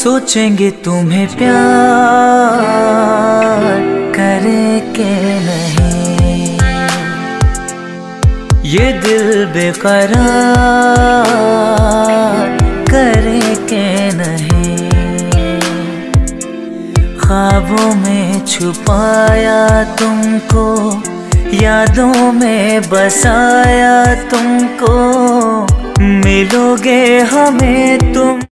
सोचेंगे तुम्हें प्यार करे के नहीं, ये दिल बेकरार करे के नहीं। ख्वाबों में छुपाया तुमको, यादों में बसाया तुमको, मिलोगे हमें तुम।